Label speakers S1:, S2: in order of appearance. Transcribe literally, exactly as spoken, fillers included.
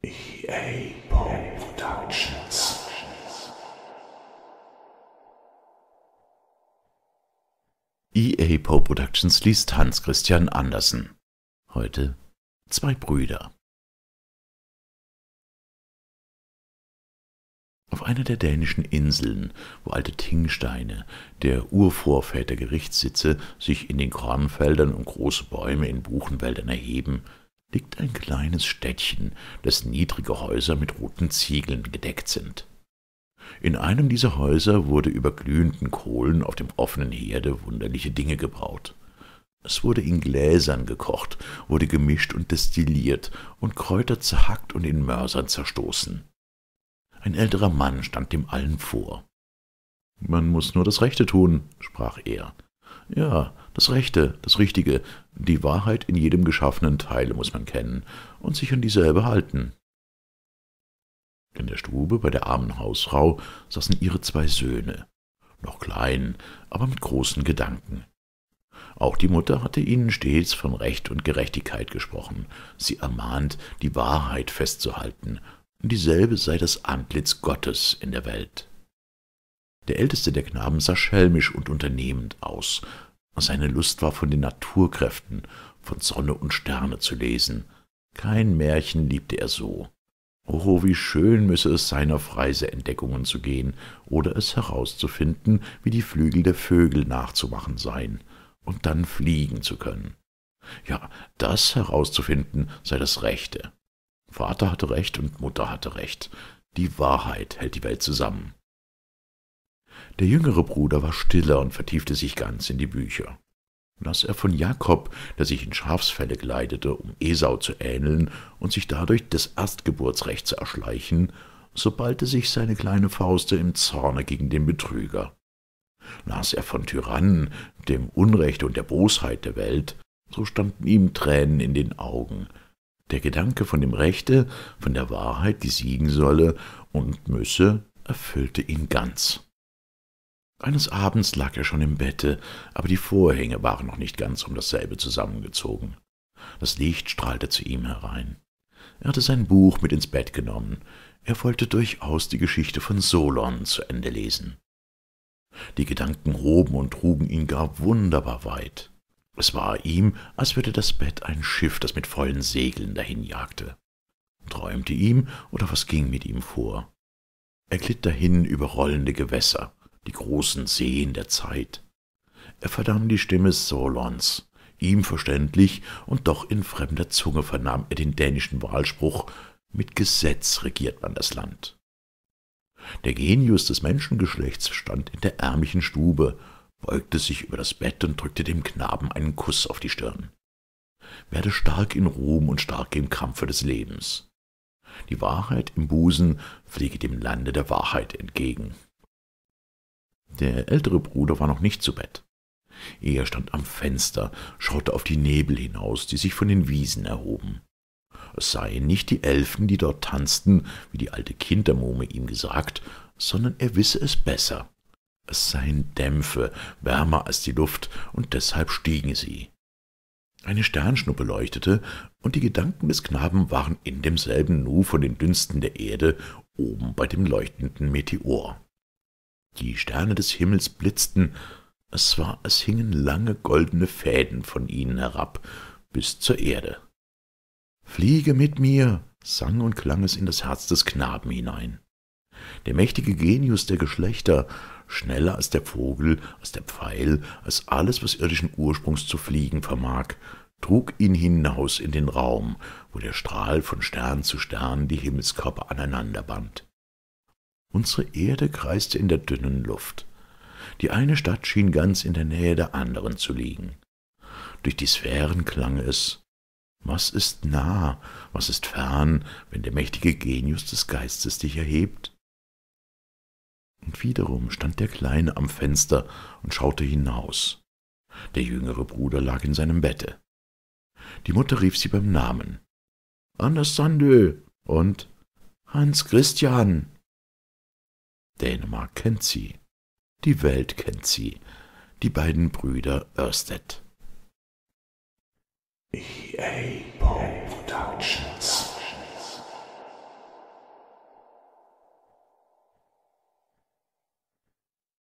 S1: E A Poe Productions. E A Poe Productions liest Hans Christian Andersen. Heute zwei Brüder. Auf einer der dänischen Inseln, wo alte Tingsteine, der Urvorväter Gerichtssitze, sich in den Kornfeldern und große Bäume in Buchenwäldern erheben, liegt ein kleines Städtchen, dessen niedrige Häuser mit roten Ziegeln gedeckt sind. In einem dieser Häuser wurde über glühenden Kohlen auf dem offenen Herde wunderliche Dinge gebraut. Es wurde in Gläsern gekocht, wurde gemischt und destilliert und Kräuter zerhackt und in Mörsern zerstoßen. Ein älterer Mann stand dem allen vor. »Man muß nur das Rechte tun«, sprach er. »Ja, das Rechte, das Richtige, die Wahrheit in jedem geschaffenen Teile muß man kennen und sich an dieselbe halten.« In der Stube bei der armen Hausfrau saßen ihre zwei Söhne, noch klein, aber mit großen Gedanken. Auch die Mutter hatte ihnen stets von Recht und Gerechtigkeit gesprochen, sie ermahnt, die Wahrheit festzuhalten, und dieselbe sei das Antlitz Gottes in der Welt. Der älteste der Knaben sah schelmisch und unternehmend aus. Seine Lust war von den Naturkräften, von Sonne und Sterne zu lesen. Kein Märchen liebte er so. Oh, wie schön müsse es sein, auf Reiseentdeckungen zu gehen oder es herauszufinden, wie die Flügel der Vögel nachzumachen seien, und dann fliegen zu können. Ja, das herauszufinden sei das Rechte. Vater hatte recht und Mutter hatte recht. Die Wahrheit hält die Welt zusammen. Der jüngere Bruder war stiller und vertiefte sich ganz in die Bücher. Las er von Jakob, der sich in Schafsfelle kleidete, um Esau zu ähneln und sich dadurch das Erstgeburtsrecht zu erschleichen, so ballte sich seine kleine Fauste im Zorne gegen den Betrüger. Las er von Tyrannen, dem Unrecht und der Bosheit der Welt, so standen ihm Tränen in den Augen. Der Gedanke von dem Rechte, von der Wahrheit, die siegen solle und müsse, erfüllte ihn ganz. Eines Abends lag er schon im Bette, aber die Vorhänge waren noch nicht ganz um dasselbe zusammengezogen. Das Licht strahlte zu ihm herein. Er hatte sein Buch mit ins Bett genommen. Er wollte durchaus die Geschichte von Solon zu Ende lesen. Die Gedanken hoben und trugen ihn gar wunderbar weit. Es war ihm, als würde das Bett ein Schiff, das mit vollen Segeln dahinjagte. Träumte ihm, oder was ging mit ihm vor? Er glitt dahin über rollende Gewässer, die großen Seen der Zeit. Er vernahm die Stimme Solons, ihm verständlich, und doch in fremder Zunge vernahm er den dänischen Wahlspruch: »Mit Gesetz regiert man das Land.« Der Genius des Menschengeschlechts stand in der ärmlichen Stube, beugte sich über das Bett und drückte dem Knaben einen Kuss auf die Stirn. Werde stark in Ruhm und stark im Kampfe des Lebens. Die Wahrheit im Busen fliege dem Lande der Wahrheit entgegen. Der ältere Bruder war noch nicht zu Bett. Er stand am Fenster, schaute auf die Nebel hinaus, die sich von den Wiesen erhoben. Es seien nicht die Elfen, die dort tanzten, wie die alte Kindermuhme ihm gesagt, sondern er wisse es besser. Es seien Dämpfe, wärmer als die Luft, und deshalb stiegen sie. Eine Sternschnuppe leuchtete, und die Gedanken des Knaben waren in demselben Nu von den Dünsten der Erde oben bei dem leuchtenden Meteor. Die Sterne des Himmels blitzten, es war, als hingen lange goldene Fäden von ihnen herab bis zur Erde. »Fliege mit mir«, sang und klang es in das Herz des Knaben hinein. Der mächtige Genius der Geschlechter, schneller als der Vogel, als der Pfeil, als alles, was irdischen Ursprungs zu fliegen vermag, trug ihn hinaus in den Raum, wo der Strahl von Stern zu Stern die Himmelskörper aneinanderband. Unsere Erde kreiste in der dünnen Luft. Die eine Stadt schien ganz in der Nähe der anderen zu liegen. Durch die Sphären klang es: Was ist nah, was ist fern, wenn der mächtige Genius des Geistes dich erhebt? Und wiederum stand der Kleine am Fenster und schaute hinaus. Der jüngere Bruder lag in seinem Bette. Die Mutter rief sie beim Namen: »Anders Sandö« und »Hans Christian«. Dänemark kennt sie, die Welt kennt sie, die beiden Brüder Ørsted. E A Poe Productions.